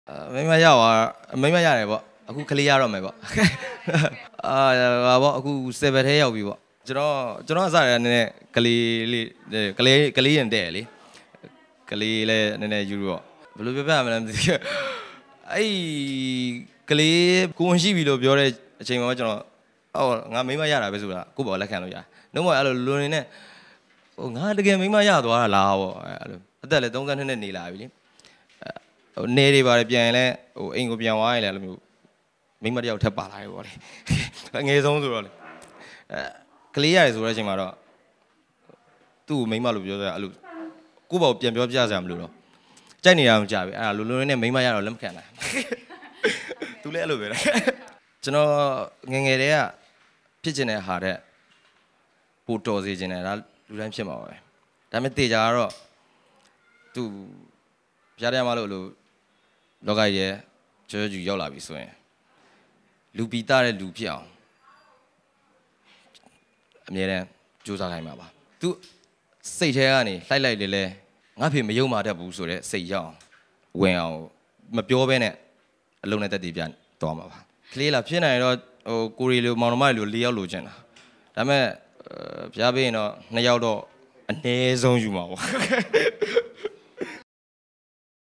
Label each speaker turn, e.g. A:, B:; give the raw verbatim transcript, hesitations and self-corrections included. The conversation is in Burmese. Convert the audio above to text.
A: မိမရောက်သွားမိမရတယ်ပေါ့အခုကလေးရတော့မယ်ပေါ့အာဟာပေါ့အခုဆယ်ဘက်ထဲရောက်ပြီပေါ့ကျွန်တော်ကျွန်တော်အစားရနည်းနည်းကလေးလေးကလေးကလေးရင်တဲ့လေကလေးလည်းနည်းနည်းယူတော့ဘယ်လိုပြောပြမလဲမသိဘူးအဲ့ကလေးကိုဝင်ရှိပြီလို့ပြောတဲ့အချိန်မှာကျွန်တော်အော်ငါမိမရတာပဲဆိုတာကိုပေါ့လက်ခံလို့ရနှုံးမအဲ့လိုလွန်နေနဲ့ဟိုငါတကယ်မိမရသွားတာလားပေါ့အဲ့လိုအသက်လည်းသုံးဆယ်နှစ်နေလာပြီလေဟိုနေတွေပါတယ်ပြန်ရင်လည်းဟိုအိမ်ကိုပြန်သွားရင်လည်းအဲ့လိုမျိုးမိမတယောက်ထပ်ပါလာပြီပေါ့လေအငယ်ဆုံးဆိုတော့လေအဲကလေးရတယ်ဆိုတဲ့အချိန်မှာတော့သူ့ကိုမိမလို့ပြောကြတာအဲ့လိုကိုယ့်ဘောပြန်ပြောပြစရာမလိုတော့ကြိုက်နေတာမကြပြီအဲ့ဒါလိုလိုနဲ့မိမရတော့လက်မခံနိုင်သူလည်းအဲ့လိုပဲလေကျွန်တော်ငငယ်တည်းကဖြစ်ကျင်တဲ့ဟာတဲ့ပိုတော်စေကျင်တယ်ဒါလူတိုင်းဖြစ်မှာပဲဒါပေမဲ့တေချာကတော့သူဖျားတယ်မလို့လို့လောကကြီးရဲ့ကျွတ်ကျွတ်ရောက်လာပြီဆိုရင်လူပီတာတဲ့လူဖြစ်အောင်အမြဲတမ်းကြိုးစားခိုင်းမှာပါသူစိတ်ထဲကနေလှိုက်လိုက်လေလေငါဖေမယုံမာတတ်ဘူးဆိုတဲ့စိတ်ရောက်ဝင်အောင်မပြောဘဲနဲ့အလုံးနဲ့တက်တည်ပြန်သွားမှာပါကလေးလာဖြစ်နိုင်တော့ဟိုကိုရီလိုမောင်နှမလို၄ယောက်လိုချင်တာဒါပေမဲ့ဖျားပေးရင်တော့နှစ်ယောက်တော့အနည်းဆုံးယူမှာပေါ့